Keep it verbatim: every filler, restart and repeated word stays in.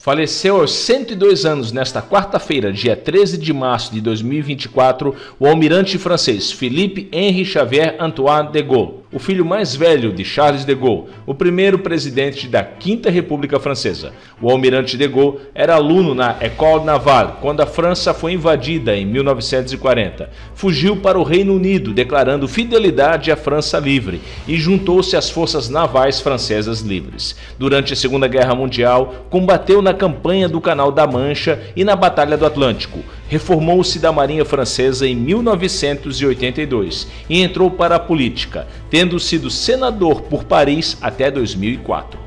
Faleceu aos cento e dois anos nesta quarta-feira, dia treze de março de dois mil e vinte e quatro, o almirante francês Philippe Henri Xavier Antoine de Gaulle, o filho mais velho de Charles de Gaulle, o primeiro presidente da Quinta República Francesa. O almirante de Gaulle era aluno na École Navale quando a França foi invadida em mil novecentos e quarenta. Fugiu para o Reino Unido, declarando fidelidade à França livre, e juntou-se às forças navais francesas livres. Durante a Segunda Guerra Mundial, combateu na campanha do Canal da Mancha e na Batalha do Atlântico. Reformou-se da Marinha Francesa em mil novecentos e oitenta e dois e entrou para a política, tendo sido senador por Paris até dois mil e quatro.